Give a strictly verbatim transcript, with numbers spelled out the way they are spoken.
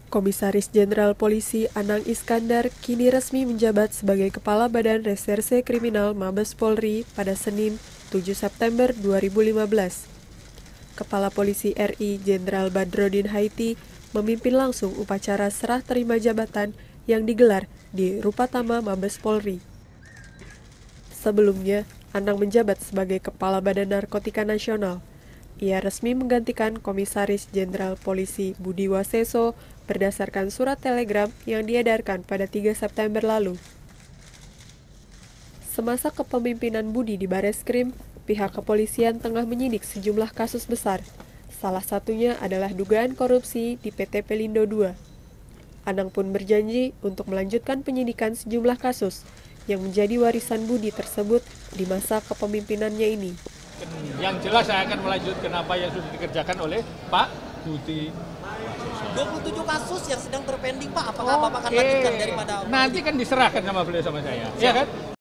Komisaris Jenderal Polisi Anang Iskandar kini resmi menjabat sebagai Kepala Badan Reserse Kriminal Mabes Polri pada Senin, tujuh September dua ribu lima belas. Kepala Polisi R I Jenderal Badrodin Haiti memimpin langsung upacara serah terima jabatan yang digelar di Rupatama Mabes Polri. Sebelumnya, Anang menjabat sebagai Kepala Badan Narkotika Nasional. Ia resmi menggantikan Komisaris Jenderal Polisi Budi Waseso berdasarkan surat telegram yang diedarkan pada tiga September lalu. Semasa kepemimpinan Budi di Bareskrim, pihak kepolisian tengah menyidik sejumlah kasus besar. Salah satunya adalah dugaan korupsi di P T Pelindo dua. Anang pun berjanji untuk melanjutkan penyidikan sejumlah kasus yang menjadi warisan Budi tersebut di masa kepemimpinannya ini. Yang jelas saya akan melanjutkan apa yang sudah dikerjakan oleh Pak Budi. dua puluh tujuh kasus yang sedang terpending, Pak. Apakah Bapak akan Oke. lanjutkan daripada... Nanti kan diserahkan sama beliau sama saya. Iya kan?